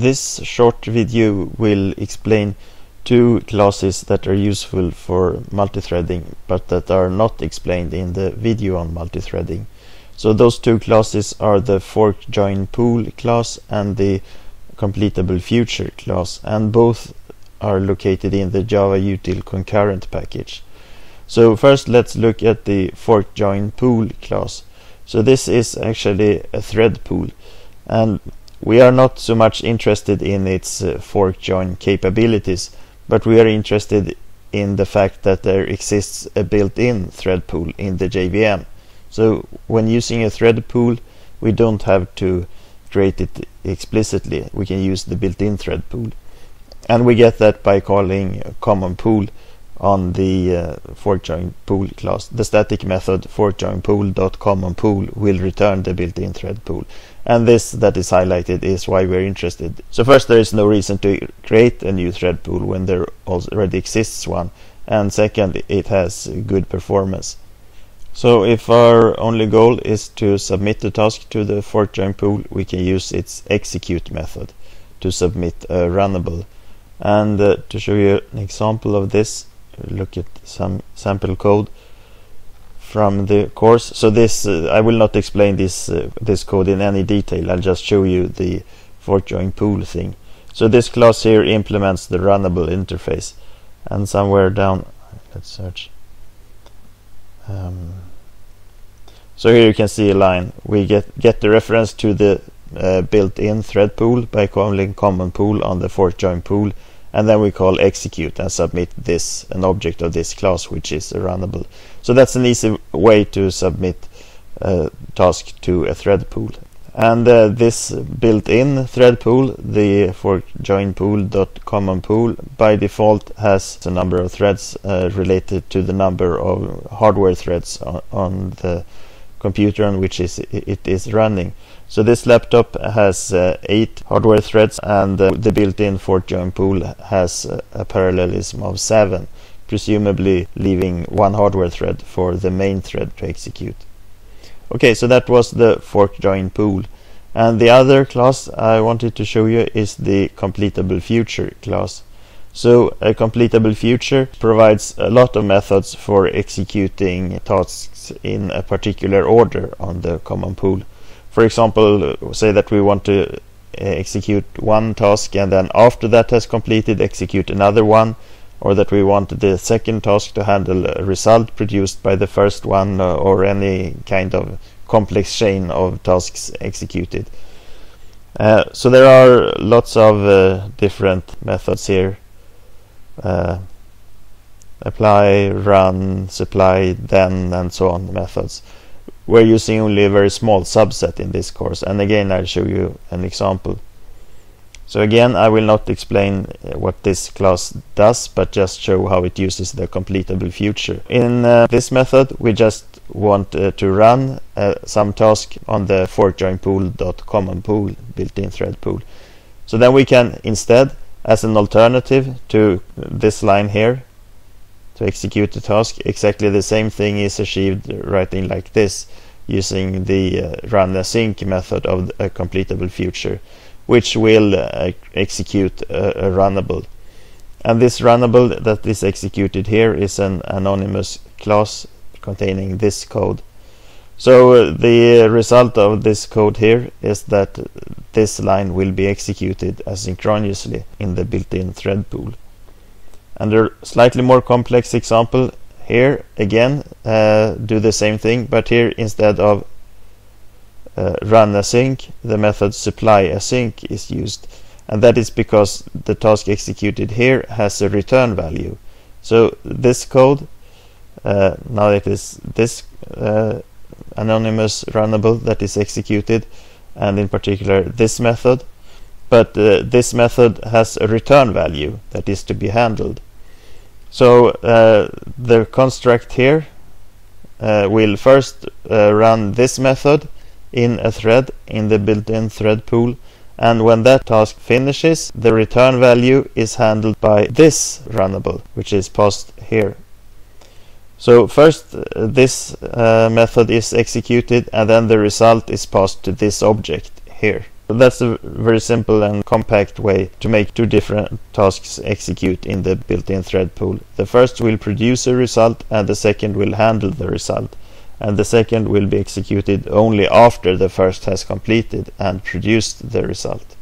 This short video will explain two classes that are useful for multithreading but that are not explained in the video on multithreading. So those two classes are the forkJoinPool class and the CompletableFuture class, and both are located in the Java util concurrent package. So first let's look at the forkJoinPool class. So this is actually a thread pool, and we are not so much interested in its fork join capabilities, but we are interested in the fact that there exists a built-in thread pool in the JVM. So when using a thread pool, we don't have to create it explicitly. We can use the built-in thread pool, and we get that by calling common pool on the forkJoinPool class. The static method forkJoinPool.commonPool will return the built-in thread pool, and this that is highlighted is why we're interested. So first, there is no reason to create a new thread pool when there already exists one, and second, it has good performance. So if our only goal is to submit the task to the forkJoinPool, we can use its execute method to submit a runnable. And to show you an example of this, look at some sample code from the course. So this I will not explain this code in any detail. I'll just show you the forkJoinPool thing. So this class here implements the runnable interface, and somewhere down, let's search. So here you can see a line. We get the reference to the built-in thread pool by calling common pool on the forkJoinPool, and then we call execute and submit this, an object of this class, which is a runnable. So that's an easy way to submit a task to a thread pool. And this built-in thread pool, the forkJoinPool.commonPool, by default has a number of threads related to the number of hardware threads on the computer on which it is running. So this laptop has 8 hardware threads, and the built-in forkJoinPool has a parallelism of 7, presumably leaving one hardware thread for the main thread to execute. Okay, so that was the forkJoinPool. And the other class I wanted to show you is the CompletableFuture class. So a CompletableFuture provides a lot of methods for executing tasks in a particular order on the common pool. For example, say that we want to execute one task, and then after that has completed, execute another one, or that we want the second task to handle a result produced by the first one, or any kind of complex chain of tasks executed. So there are lots of different methods here. Apply, run, supply, then, and so on methods. We're using only a very small subset in this course, and again I'll show you an example. So again, I will not explain what this class does, but just show how it uses the CompletableFuture. In this method, we just want to run some task on the forkJoinPool.commonPool built-in thread pool. So then we can instead, as an alternative to this line here, to execute the task, exactly the same thing is achieved writing like this, using the runAsync method of a CompletableFuture, which will execute a runnable. And this runnable that is executed here is an anonymous class containing this code. So the result of this code here is that this line will be executed asynchronously in the built-in thread pool. And a slightly more complex example here, again, do the same thing, but here instead of runAsync, the method supplyAsync is used, and that is because the task executed here has a return value. So this code, now it is this anonymous runnable that is executed, and in particular this method, but this method has a return value that is to be handled. So the construct here will first run this method in a thread in the built-in thread pool, and when that task finishes, the return value is handled by this runnable, which is passed here. So first this method is executed, and then the result is passed to this object here. That's a very simple and compact way to make two different tasks execute in the built-in thread pool. The first will produce a result and the second will handle the result. And the second will be executed only after the first has completed and produced the result.